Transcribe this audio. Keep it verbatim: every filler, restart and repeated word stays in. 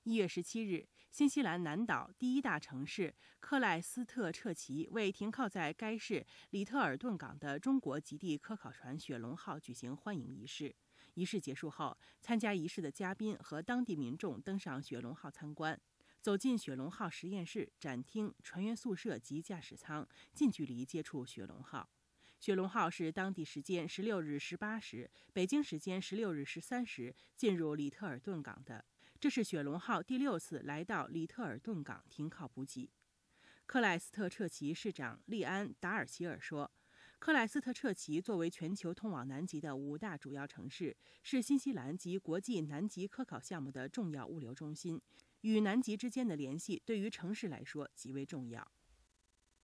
一月十七日，新西兰南岛第一大城市克莱斯特彻奇为停靠在该市里特尔顿港的中国极地科考船雪龙号举行欢迎仪式。仪式结束后，参加仪式的嘉宾和当地民众登上雪龙号参观，走进雪龙号实验室、展厅、船员宿舍及驾驶舱，近距离接触雪龙号。雪龙号是当地时间十六日十八时，北京时间十六日十三时进入里特尔顿港的。这是雪龙号第六次来到里特尔顿港停靠补给。克莱斯特彻奇市长利安·达尔齐尔说，克莱斯特彻奇作为全球通往南极的五大主要城市，是新西兰及国际南极科考项目的重要物流中心，与南极之间的联系对于城市来说极为重要。